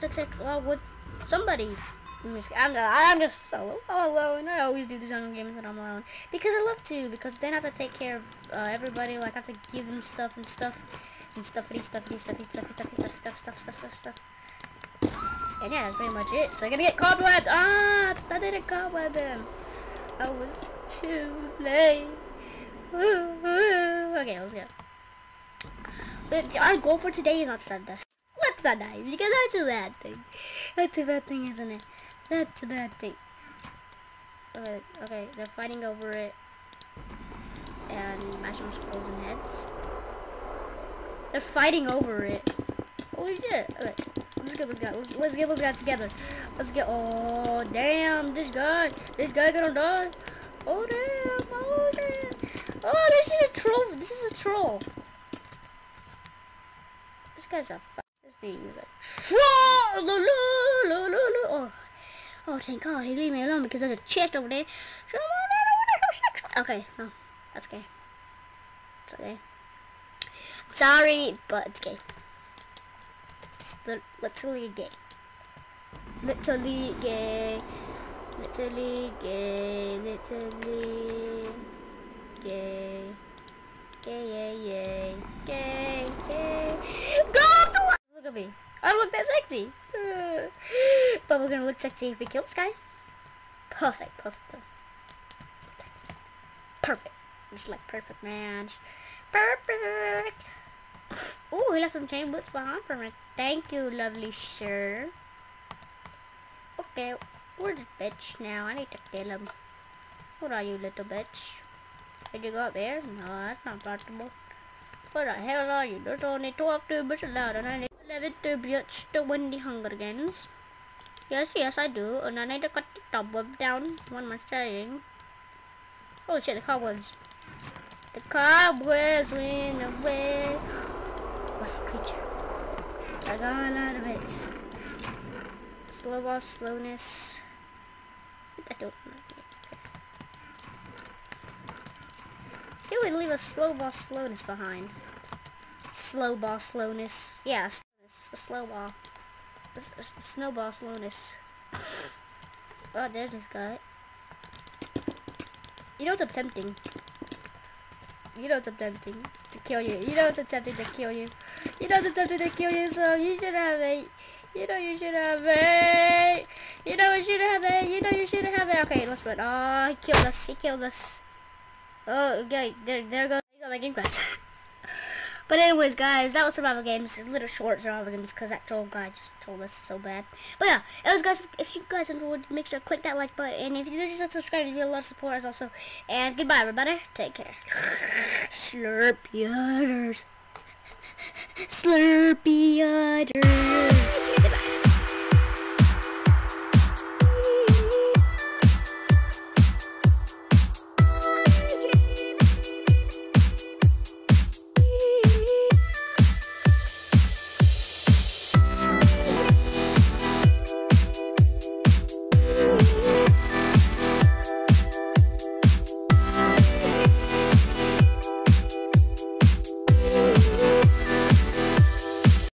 to text along with somebody. I'm just solo, all alone. I always do these Hunger Games when I'm alone because I love to. Because then I have to take care of everybody. Like I have to give them stuff and stuffity. And yeah, that's pretty much it. So I'm gonna get cobwebs. I didn't cobweb him. I was too late. Okay, let's go. Our goal for today is not to die. Let's not die because that's a bad thing. That's a bad thing, isn't it? That's a bad thing. Okay, they're fighting over it. And mashing skulls and heads. They're fighting over it. Holy shit. Okay, let's get this guy together. Let's get. Oh damn, this guy gonna die. Oh damn, oh damn. Oh, this is a troll. This is a troll. This guy's a. This thing is a troll. Oh, thank God, he leave me alone because there's a chest over there. Okay, no, that's gay. It's okay. Sorry, but it's gay. It's literally gay. Literally gay. Literally gay. Literally gay. Gay. Go up the wall! Look at me. I don't look that sexy. But we're gonna look sexy if we kill this guy. Perfect. Just like perfect, man. Perfect. Ooh, he left some chain boots behind for me. Thank you, lovely sir. Okay, where's the bitch now? I need to kill him. What are you, little bitch? Did you go up there? No, that's not possible. What the hell are you? There's only 12 tubers allowed, and I need 11 tubers to win the Hunger Games. Yes, I do. And I need to cut the cobweb down. What am I saying? Oh shit, the cobwebs. The cobwebs went away. What a creature. I got a lot of it. Slow ball slowness. I don't know. He would leave a slow ball slowness behind. Slow ball slowness. Yeah, a slow ball. A snowball slowness. Oh, there's this guy. You know what's tempting? You know what's tempting to kill you. You know what's tempting to kill you. You know what's tempting to kill you, so you should have it. You know you should have it. You know you should have it. You know you should have it. Okay, let's win. Oh, he killed us. He killed us. Oh, okay. There goes my game crash. But anyways, guys, that was Survival Games. It's a little short Survival Games because that troll guy just told us so bad. But yeah, anyways, guys, if you guys enjoyed, make sure to click that like button. And if you didn't subscribe, you get a lot of support as also. And goodbye, everybody. Take care. Slurpee udders. Slurpee udders.